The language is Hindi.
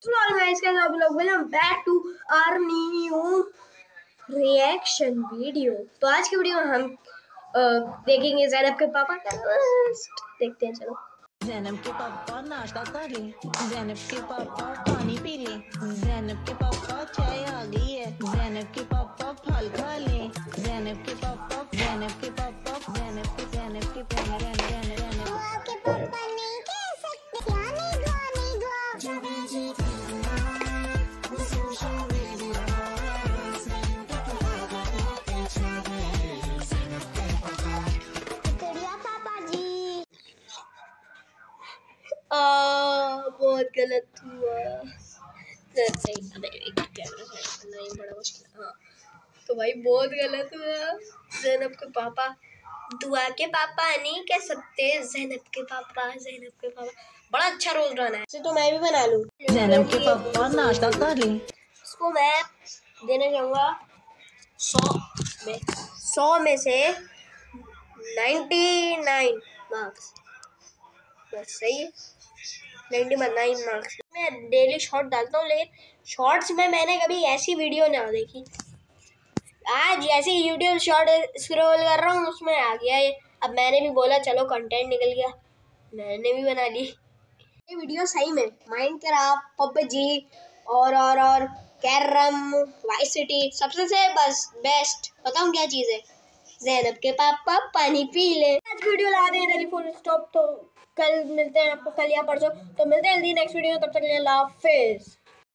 Welcome back to our new reaction video. तो आज की वीडियो में हम देखेंगे ज़ैनब के पापा का रोस्ट। देखते हैं, चलो। ज़ैनब के पापा नाश्ता कर ले, ज़ैनब के पापा पानी पी ले, ज़ैनब के पापा चाय आ गई है, ज़ैनब के पापा फल खा ले, ज़ैनब के पापा ज़ैनब के पापा ज़ैनब के पापा नहीं कह सकते बहुत गलत हुआ। बड़ा मुश्किल। हाँ तो भाई बहुत गलत हुआ। ज़ैनब के पापा दुआ के पापा नहीं कह सकते, ज़ैनब के पापा बड़ा अच्छा रोल रहा है। तो मैं भी बना लूं। ज़ैनब के पापा नाश्ता कर ले। इसको मैं देना चाहूँगा 100 में से 99 मार्क्स। बस सही है, 99 मार्क्स। मैं डेली शॉर्ट डालता हूँ, लेकिन शॉर्ट्स में मैंने कभी ऐसी वीडियो ना देखी। आज जैसे यूट्यूब शॉर्ट स्क्रॉल कर रहा हूँ उसमें आ गया ये। अब मैंने भी बोला चलो कंटेंट निकल गया, मैंने भी बना ली ये वीडियो। सही में माइनक्राफ्ट, पबजी और कैरम, वाइस सिटी सबसे से बस बेस्ट बताऊँ क्या चीज़ है? ज़ैनब के पापा पानी पी ले। आज वीडियो ला दें जल्दी फुल स्टॉप। तो कल मिलते हैं आपको, कल या परसों तो मिलते हैं जल्दी नेक्स्ट वीडियो। तब तक के लिए अल्लाह हाफिज़।